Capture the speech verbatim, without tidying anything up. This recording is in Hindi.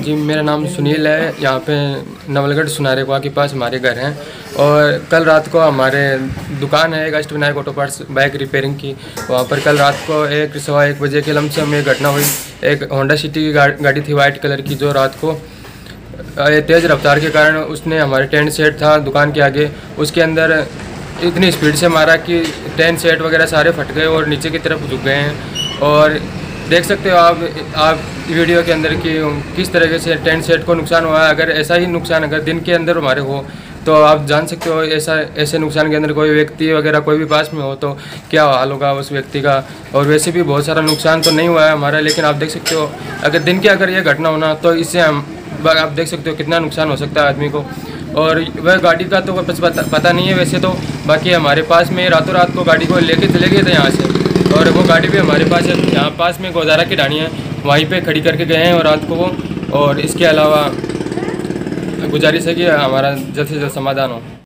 जी, मेरा नाम सुनील है। यहाँ पे नवलगढ़ सुनारे कुआं के पास हमारे घर हैं और कल रात को हमारे दुकान है एक Ashtavinayak auto parts bike repairing की। वहाँ पर कल रात को एक सवा एक बजे के लमसम में घटना हुई। एक होंडा सिटी की गाड़ी थी वाइट कलर की, जो रात को तेज़ रफ्तार के कारण उसने हमारे टेंट सेट था दुकान के आगे, उसके अंदर इतनी स्पीड से मारा कि टेंट सेट वगैरह सारे फट गए और नीचे की तरफ झुक गए हैं। और देख सकते हो आप आप वीडियो के अंदर कि किस तरीके से टेंट सेट को नुकसान हुआ है। अगर ऐसा ही नुकसान अगर दिन के अंदर हमारे हो तो आप जान सकते हो ऐसा ऐसे नुकसान के अंदर कोई व्यक्ति वगैरह कोई भी पास में हो तो क्या हाल होगा उस व्यक्ति का। और वैसे भी बहुत सारा नुकसान तो नहीं हुआ है हमारा, लेकिन आप देख सकते हो अगर दिन के अगर ये घटना होना तो इससे हम आप देख सकते हो कितना नुकसान हो सकता है आदमी को। और वह गाड़ी का तो कुछ पता, पता नहीं है वैसे तो, बाकी हमारे पास में रातों रात को गाड़ी को लेके चले गए थे यहाँ से, और वो गाड़ी भी हमारे पास है यहाँ पास में गोदारा की ढाणी है, वहीं पे खड़ी करके गए हैं और रात को वो। और इसके अलावा गुजारिश है कि हमारा जल्द से जल्द समाधान हो।